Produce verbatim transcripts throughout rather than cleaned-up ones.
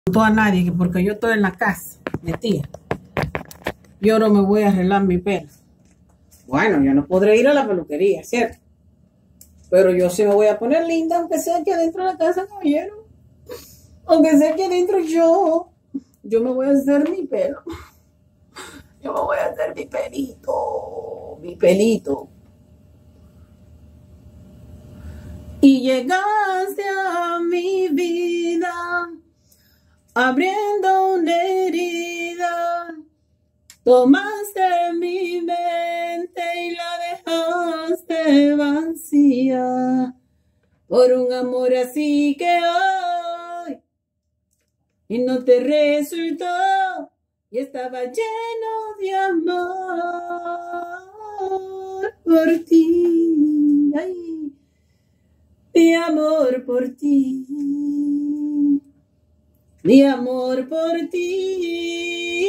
A nadie que porque yo estoy en la casa metida, yo no me voy a arreglar mi pelo. Bueno, yo no podré ir a la peluquería, ¿cierto? Pero yo sí me voy a poner linda, aunque sea aquí adentro de la casa, caballero. Aunque sea aquí adentro yo, yo me voy a hacer mi pelo. Yo me voy a hacer mi pelito, mi pelito. Y llegaste a mi vida abriendo una herida, tomaste mi mente y la dejaste vacía, por un amor así que hoy y no te resultó, y estaba lleno de amor por ti, ay, de amor por ti. Mi amor por ti.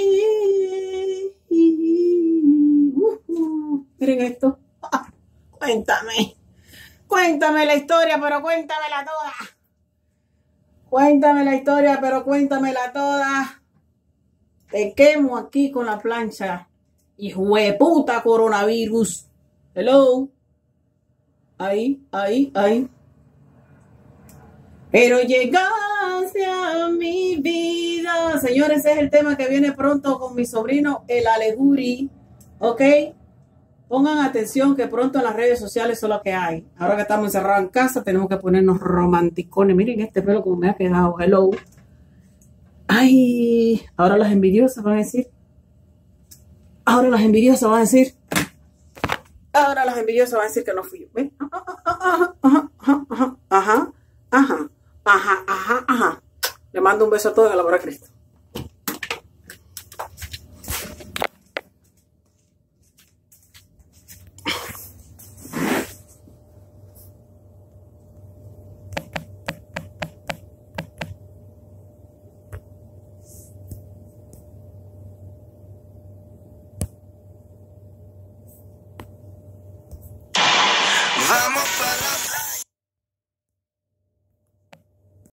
Uh, uh, miren esto. Ah, cuéntame. Cuéntame la historia, pero cuéntamela toda. Cuéntame la historia, pero cuéntamela toda. Te quemo aquí con la plancha. Hijo de puta coronavirus. Hello. Ahí, ahí, ahí. Pero llegaste a mi vida. Señores, ese es el tema que viene pronto con mi sobrino, el Aleguri. ¿Ok? Pongan atención que pronto en las redes sociales son lo que hay. Ahora que estamos encerrados en casa, tenemos que ponernos romanticones. Miren este pelo como me ha quedado. Hello. Ay, ahora las envidiosas van a decir. Ahora las envidiosas van a decir. Ahora las envidiosas van a decir que no fui yo. ¿Ven? Ajá, ajá, ajá, ajá, ajá. Ajá, ajá, ajá. Le mando un beso a todos en el amor a Cristo. Vamos para la